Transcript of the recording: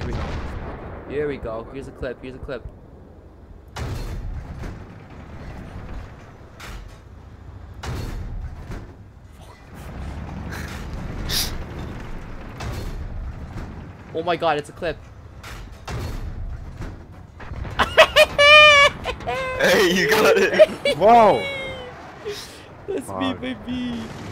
we go. Here we go. Here's a clip. Here's a clip. Oh my god, it's a clip. Hey, you got it. Whoa. That's me, baby.